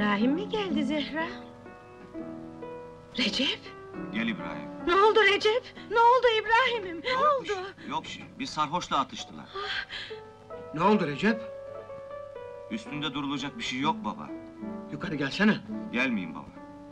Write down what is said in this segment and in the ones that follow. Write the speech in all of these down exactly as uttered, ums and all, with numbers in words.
İbrahim mi geldi Zehra? Recep? Gel İbrahim. Ne oldu Recep? Ne oldu İbrahim'im? Ne Yokmuş, oldu? Yok şey, bir sarhoşla atıştılar. Ne oldu Recep? Üstünde durulacak bir şey yok baba. Yukarı gelsene. Gelmeyeyim baba.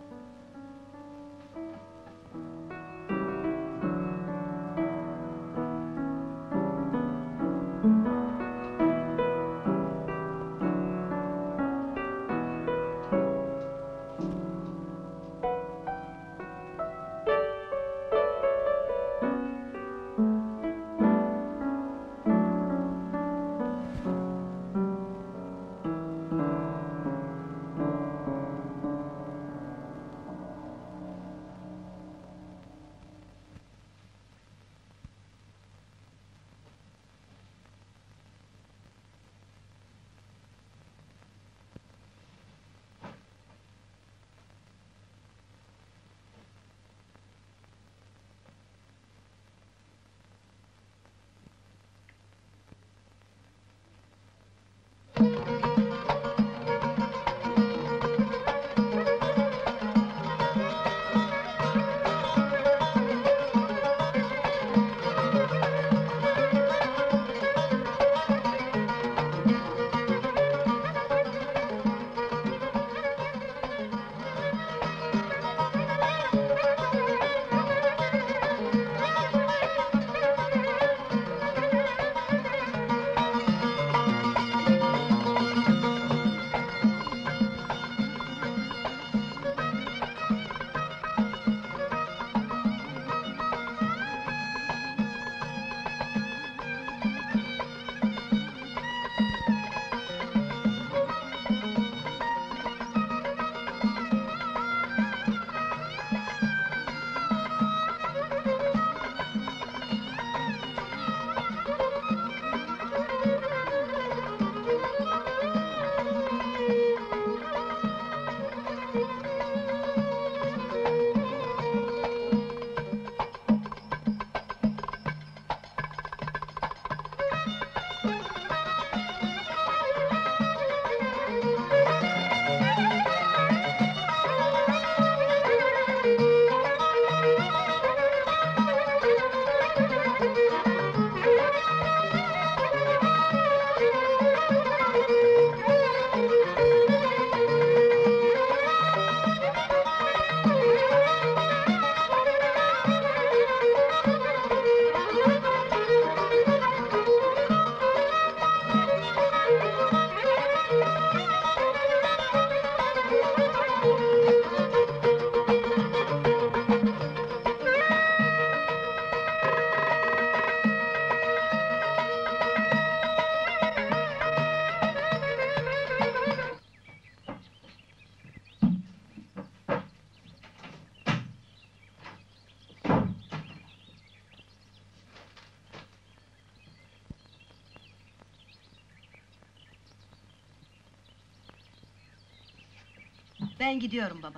Ben gidiyorum baba.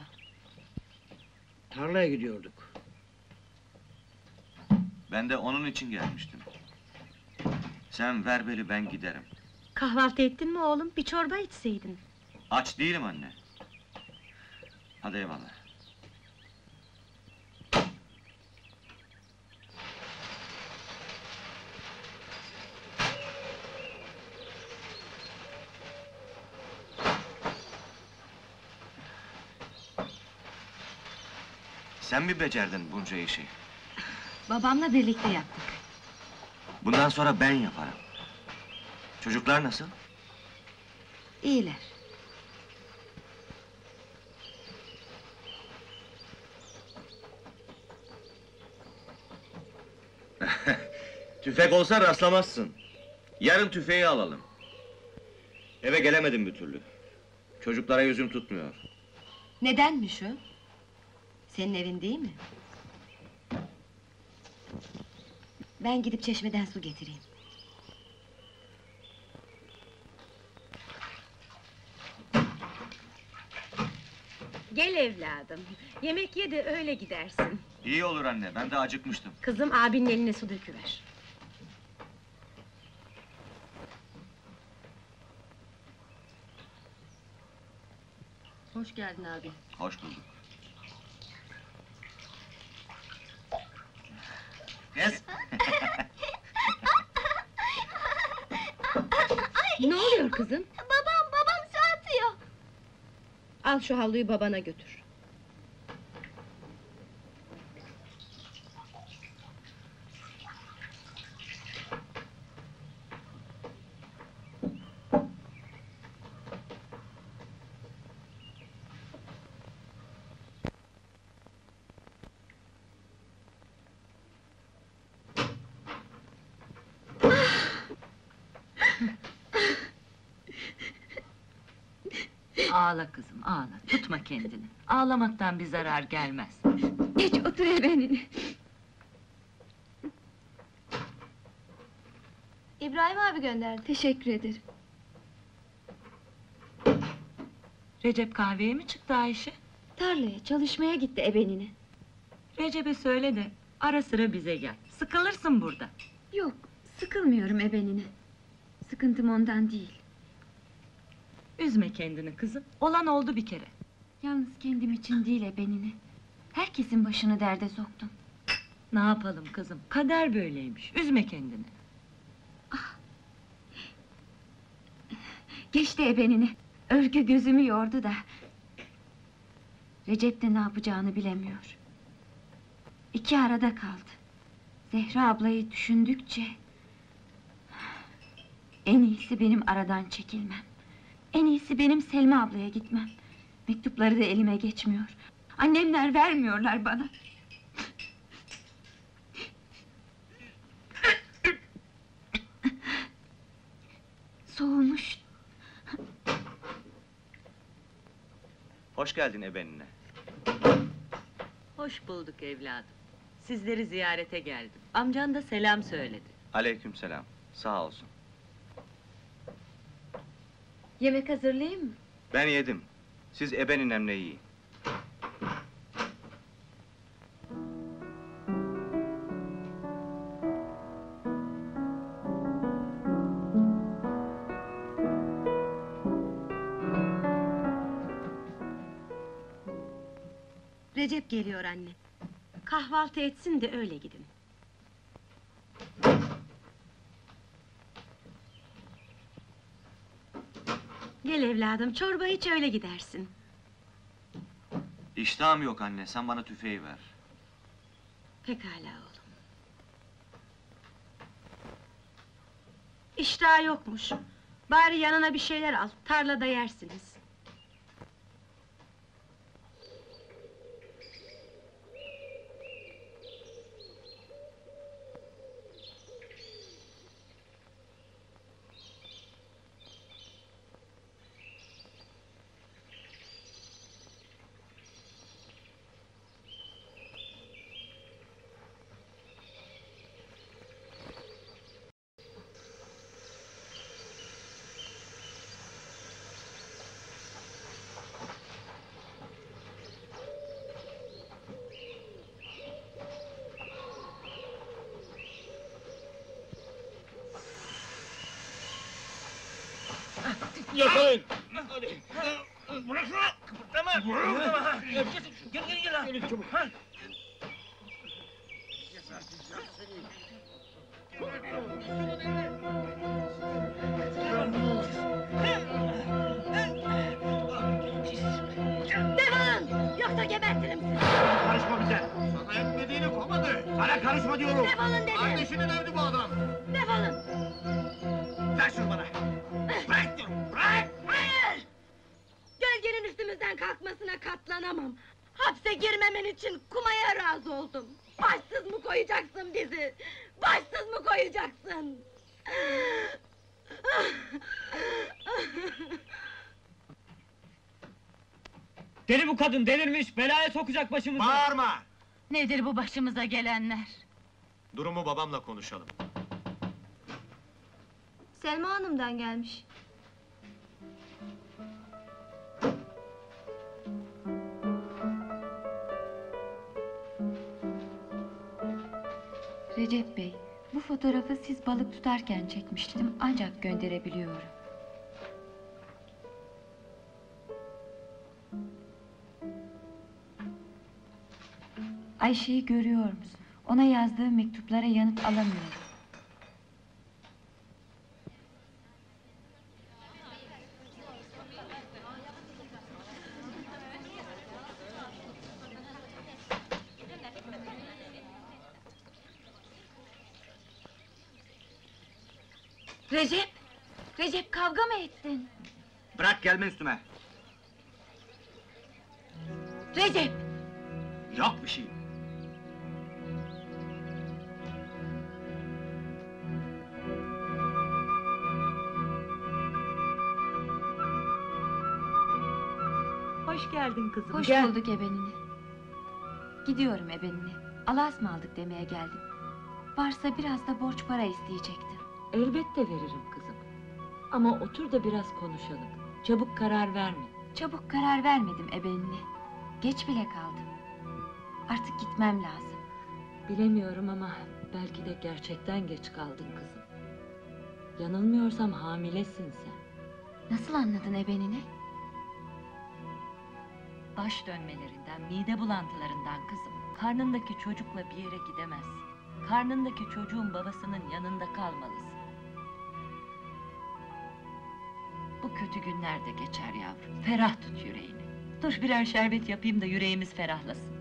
Tarlaya gidiyorduk. Ben de onun için gelmiştim. Sen ver beni, ben giderim. Kahvaltı ettin mi oğlum? Bir çorba içseydin. Aç değilim anne. Hadi eyvallah. Sen mi becerdin bunca işi? Babamla birlikte yaptık. Bundan sonra ben yaparım. Çocuklar nasıl? İyiler. Tüfek olsa rastlamazsın. Yarın tüfeği alalım. Eve gelemedim bir türlü. Çocuklara yüzüm tutmuyor. Nedenmiş o? Senin evin değil mi? Ben gidip çeşmeden su getireyim. Gel evladım. Yemek ye de öyle gidersin. İyi olur anne, ben de acıkmıştım. Kızım, abinin eline su döküver. Hoş geldin abi. Hoş bulduk. Kız! Ne oluyor kızım? Babam, babam su atıyor. Al şu havluyu babana götür. Ağla kızım, ağla. Tutma kendini. Ağlamaktan bir zarar gelmez. Geç otur efendim. İbrahim abi gönderdi. Teşekkür ederim. Recep kahveye mi çıktı Ayşe? Tarlaya çalışmaya gitti ebenine. Recep'e söyle de ara sıra bize gel. Sıkılırsın burada. Yok, sıkılmıyorum ebenine. Sıkıntım ondan değil. Üzme kendini kızım. Olan oldu bir kere. Yalnız kendim için değil ebenine. Herkesin başını derde soktum. Ne yapalım kızım? Kader böyleymiş. Üzme kendini. Geçti ebenine. Örgü gözümü yordu da. Recep de ne yapacağını bilemiyor. İki arada kaldı. Zehra ablayı düşündükçe... En iyisi benim aradan çekilmem. En iyisi benim Selma ablaya gitmem. Mektupları da elime geçmiyor. Annemler vermiyorlar bana. Soğumuş. Hoş geldin ebenine. Hoş bulduk evladım. Sizleri ziyarete geldim. Amcan da selam söyledi. Aleykümselam. Sağ olsun. Yemek hazırlayayım mı? Ben yedim. Siz ebeninemle yiyin. Recep geliyor anne. Kahvaltı etsin de öyle gidin. Gel evladım, çorba iç öyle gidersin. İştahım yok anne, sen bana tüfeği ver. Pekala oğlum. İştah yokmuş. Bari yanına bir şeyler al, tarlada yersiniz. Yakalayın! Bırak şunu! Kıpırdama! Kıpırdama! Gel gel gel! Gelin çabuk! Ha? Defolun! Yoksa gebertirim sizi! Karışma bize! Sana etmediğini komadı! Sana karışma diyorum! Defolun dedim! Kardeşinin evli bu adam! Defolun! Ver şunu bana! Bırak diyorum! Bırak! Hayır! Gölgenin üstümüzden kalkmasına katlanamam. Hapse girmemen için kumaya razı oldum. Başsız mı koyacaksın bizi? Başsız mı koyacaksın? Deli bu kadın, delirmiş, belaya sokacak başımızı! Bağırma! Nedir bu başımıza gelenler? Durumu babamla konuşalım. Selma Hanım'dan gelmiş. Recep Bey, bu fotoğrafı siz balık tutarken çekmiştim, ancak gönderebiliyorum. Ayşe'yi görüyor musun? Ona yazdığım mektuplara yanıt alamıyorum. Recep! Recep, kavga mı ettin? Bırak gelme üstüme. Recep! Yok bir şey. Hoş geldin kızım. Hoş Gel. bulduk ebenini. Gidiyorum ebenini. Allah'a ısmarladık demeye geldim. Varsa biraz da borç para isteyecektim. Elbette veririm kızım. Ama otur da biraz konuşalım. Çabuk karar verme. Çabuk karar vermedim ebenini. Geç bile kaldım. Artık gitmem lazım. Bilemiyorum ama belki de gerçekten geç kaldın kızım. Yanılmıyorsam hamilesin sen. Nasıl anladın ebenini? Baş dönmelerinden, mide bulantılarından kızım. Karnındaki çocukla bir yere gidemezsin. Karnındaki çocuğun babasının yanında kalmalısın. Bu kötü günler de geçer yavrum. Ferah tut yüreğini. Dur birer şerbet yapayım da yüreğimiz ferahlasın.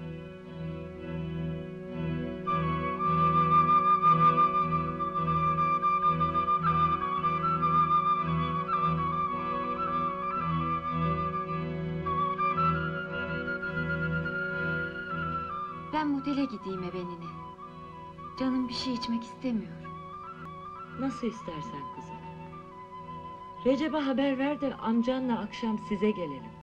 Ben motele gideyim ebenini. Canım bir şey içmek istemiyor. Nasıl istersen kızım. Recep'e haber ver de amcanla akşam size gelelim.